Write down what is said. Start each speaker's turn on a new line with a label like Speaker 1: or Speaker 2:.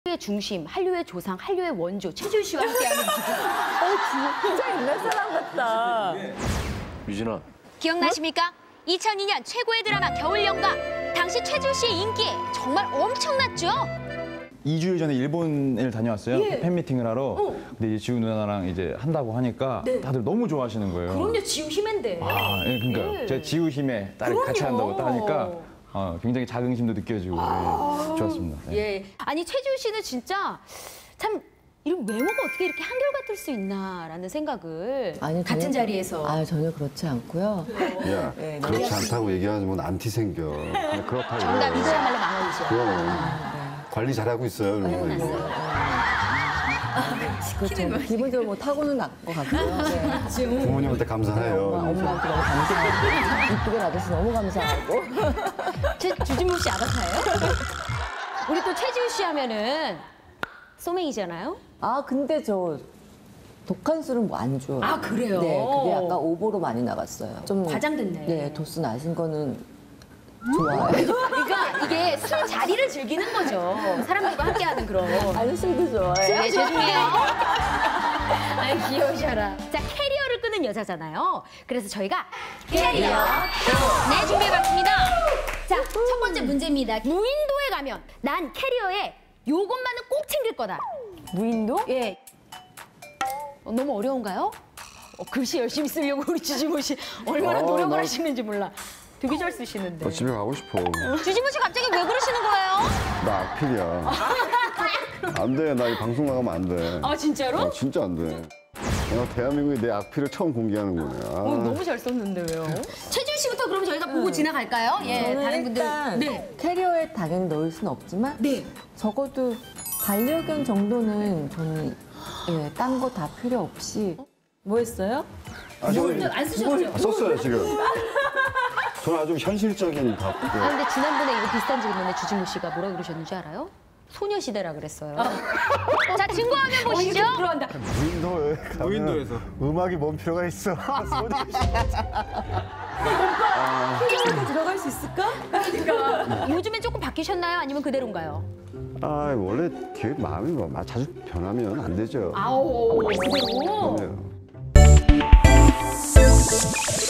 Speaker 1: 한류의 중심, 한류의 조상, 한류의 원조 최준 씨와 함께하는 기분.
Speaker 2: 진짜 옛날 사람 같다.
Speaker 3: 유진아.
Speaker 1: 기억나십니까? 2002년 최고의 드라마 겨울연가. 당시 최준 씨의 인기 정말 엄청났죠?
Speaker 4: 2주일 전에 일본을 다녀왔어요.
Speaker 1: 예.
Speaker 4: 팬미팅을 하러. 근데 이제 지우 누나랑 이제 한다고 하니까
Speaker 1: 네.
Speaker 4: 다들 너무 좋아하시는 거예요.
Speaker 1: 그럼요, 지우 힘인데.
Speaker 4: 아, 예, 그러니까
Speaker 1: 예.
Speaker 4: 제가 지우 힘에 딸이 같이 한다고 딱 하니까 굉장히 자긍심도 느껴지고 예, 좋았습니다. 네.
Speaker 1: 예. 아니 최준 씨는 진짜 참 이런 외모가 어떻게 이렇게 한결같을 수 있나라는 생각을
Speaker 2: 아니,
Speaker 1: 같은 자리에서.
Speaker 2: 아, 전혀 그렇지 않고요.
Speaker 5: 야,
Speaker 2: 네,
Speaker 5: 그렇지 않다고 얘기하면 안티 생겨. 그냥 그렇다고.
Speaker 1: 정답
Speaker 5: 그래.
Speaker 1: 믿어야말로 망언이죠.
Speaker 5: 그럼 관리 잘하고 있어요. 그런 거.
Speaker 2: 그렇죠. 기본적으로 뭐 타고는 날 것 같고요. 네.
Speaker 5: 부모님한테 감사해요.
Speaker 2: 엄마한테 너무 감사하고 이쁘게 받아서 너무 감사하고.
Speaker 1: 주진모 씨 아바타예요? 우리 또 최지우 씨 하면은 소맹이잖아요.
Speaker 2: 아, 근데 저 독한 술은 뭐 안 줘요.
Speaker 1: 아, 그래요?
Speaker 2: 네, 그게 약간 오버로 많이 나갔어요. 좀
Speaker 1: 과장됐네.
Speaker 2: 네, 도수 나신 거는 좋아요.
Speaker 1: 그러니까 이게 술 자리를 즐기는 거죠. 사람들과 함께하는 그런.
Speaker 2: 아니, 술도 좋아해요.
Speaker 1: 네, 죄송해요. 아이, 귀여우셔라. 자, 캐리어를 끄는 여자잖아요. 그래서 저희가 캐리어 네, 준비해봤습니다. 자, 첫 번째 문제입니다. 무인도에 가면 난 캐리어에 요것만은 꼭 챙길 거다.
Speaker 2: 무인도?
Speaker 1: 예. 너무 어려운가요? 글씨 열심히 쓰려고 우리 주진모 씨 얼마나 노력을
Speaker 5: 나-
Speaker 1: 하시는지 몰라. 되게 잘 쓰시는데.
Speaker 5: 나 집에 가고 싶어.
Speaker 1: 주진모 씨 갑자기 왜 그러시는 거예요?
Speaker 5: 나 악필이야. 안 돼. 나 이 방송 나가면 안 돼.
Speaker 1: 아, 진짜로?
Speaker 5: 진짜 안 돼. 내가 대한민국에 내 악필을 처음 공개하는 거네. 아.
Speaker 1: 너무 잘 썼는데 왜요? 최준 씨부터 그럼 저희가 보고 지나갈까요? 예,
Speaker 2: 저는
Speaker 1: 다른 분들.
Speaker 2: 일단
Speaker 1: 네.
Speaker 2: 캐리어에 당연히 넣을 수는 없지만
Speaker 1: 네.
Speaker 2: 적어도 반려견 정도는 저는 예, 딴 거 다 필요 없이 뭐 했어요?
Speaker 5: 아, 저는
Speaker 1: 안 쓰셨죠?
Speaker 5: 썼어요, 지금. 저는 아주 현실적인 답.
Speaker 1: 아, 근데 지난번에 이거 비슷한 질문에 주진모 씨가 뭐라 그러셨는지 알아요? 소녀시대라 그랬어요. 자, 증거화면 보시죠. 들어간다.
Speaker 5: 무인도에 가면
Speaker 4: 무인도에서.
Speaker 5: 음악이 뭔 필요가 있어.
Speaker 2: 들어갈 수 있을까?
Speaker 1: 요즘엔 조금 바뀌셨나요? 아니면 그대로인가요?
Speaker 5: 아, 원래 마음이 자주 변하면 안 되죠.
Speaker 1: 아오, 그대로.
Speaker 5: 그럼요.